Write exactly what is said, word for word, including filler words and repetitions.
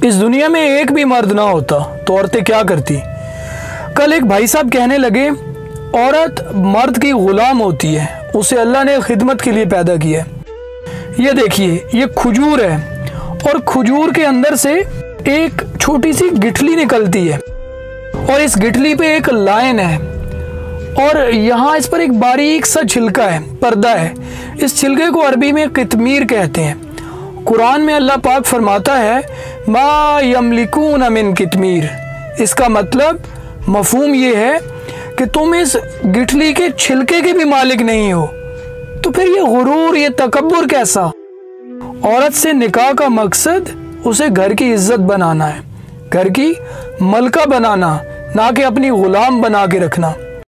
इस दुनिया में एक भी मर्द ना होता तो औरतें क्या करती। कल एक भाई साहब कहने लगे, औरत मर्द की गुलाम होती है, उसे अल्लाह ने खिदमत के लिए पैदा किया है। ये देखिए, ये खजूर है और खजूर के अंदर से एक छोटी सी गिठली निकलती है और इस गिठली पे एक लाइन है और यहाँ इस पर एक बारीक सा छिलका है, पर्दा है। इस छिलके को अरबी में कितमीर कहते हैं। कुरान में अल्लाह पाक फरमाता है, मा यमलिकून मिन कितमीर। इसका मतलब मफहूम ये है कि तुम इस गिठली के छिलके के भी मालिक नहीं हो। तो फिर ये गुरूर, ये तकब्बुर कैसा। औरत से निकाह का मकसद उसे घर की इज्जत बनाना है, घर की मलका बनाना, ना कि अपनी गुलाम बना के रखना।